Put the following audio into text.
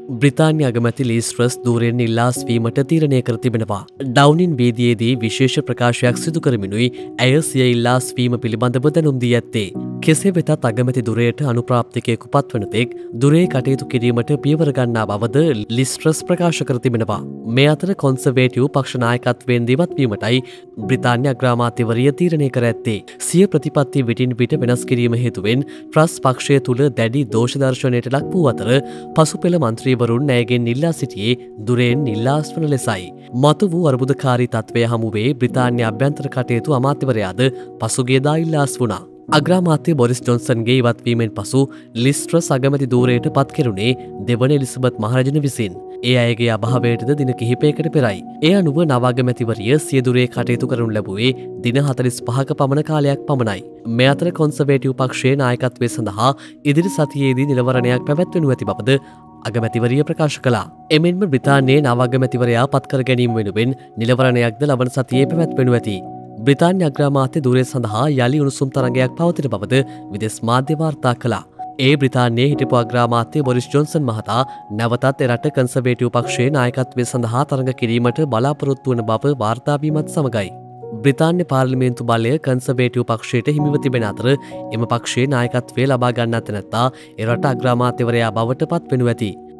බ්‍රිතාන්‍ය අගමැති lease trust ධූරයෙන් ඉල්ලාස්වීමට තීරණය කර තිබෙනවා. ඩවුනින් වීදියේදී විශේෂ ප්‍රකාශයක් සිදු කරමිනුයි ඇය සිය ඉල්ලාස්වීම පිළිබඳව දැනුම් දී ඇත්තේ. කෙසේ වෙතත් අගමැති දුරයට අනුප්‍රාප්තිකයෙකු පත්වන තෙක් දුරේ කටයුතු කිරීමට පියවර ගන්නා බවද ලීස් ට්‍රස් ප්‍රකාශ කර තිබෙනවා. මේ අතර කොන්සර්වේටිව් පක්ෂ නායකත්වයෙන් දිවත්වීමටයි බ්‍රිතාන්‍ය අග්‍රාමාත්‍යවරිය තීරණය කර ඇත්තේ. සිය ප්‍රතිපත්ති විටින් විට වෙනස් කිරීම හේතුවෙන් ට්‍රස් පක්ෂය තුළ දැඩි දෝෂ දර්ශනයට ලක් වූ අතර පසුපෙළ මන්ත්‍රීවරුන් ඇයගෙන් ඉල්ලා සිටියේ දුරෙන් ඉල්ලාස්වන ලෙසයි. මතු වූ අර්බුදකාරී තත්ත්වය හමුවේ බ්‍රිතාන්‍ය අභ්‍යන්තර කටයුතු අමාත්‍යවරයාද පසුගියදා ඉල්ලාස් වුණා. අග්‍රාමාත්‍ය බොරිස් ජොන්සන්ගේ ඉවත්වීමෙන් පසු ලිස් ට්‍රස් අගමැති ධූරයට පත් කෙරුණේ දෙවන එලිසබත් මහරජන විසින්. ඒ අයගේ අභාවයටද දින කිහිපයකට පෙරයි. ඒ අනුව නව අගමැතිවරිය සියදුරේ කටයුතු කරනු ලැබුවේ දින 45ක පමණ කාලයක් පමණයි. මේ අතර කොන්සර්වේටිව් පක්ෂයේ නායකත්වය සඳහා ඉදිරි සතියේදී නිලවරණයක් පැවැත්වෙනු ඇති බවද අගමැතිවරිය ප්‍රකාශ කළා. එමෙන්ම බ්‍රිතාන්‍යයේ නව අගමැතිවරයා පත් කර ගැනීම වෙනුවෙන් නිලවරණයක්ද ලබන සතියේ පැවැත්වෙනු ඇති. බ්‍රිතාන්‍ය අග්‍රාමාත්‍ය ධූරය සඳහා යළි උණුසුම් තරගයක් පවතින බවද විදෙස් මාධ්‍ය වාර්තා කළා. ඒ බ්‍රිතාන්‍යයේ හිටපු අග්‍රාමාත්‍ය බොරිස් ජොන්සන් මහතා නැවතත් එරට කන්සර්වේටිව් පක්ෂයේ නායකත්වය සඳහා තරඟ කිරීමට බලාපොරොත්තු වන බව වාර්තා වීමත් සමගයි. බ්‍රිතාන්‍ය පාර්ලිමේන්තු බලය කන්සර්වේටිව් පක්ෂයට හිමිව තිබෙන අතර එම පක්ෂයේ නායකත්වය ලබා ගන්නත් නැත්තා එරට අග්‍රාමාත්‍යවරයා බවට පත් වෙනු ඇති.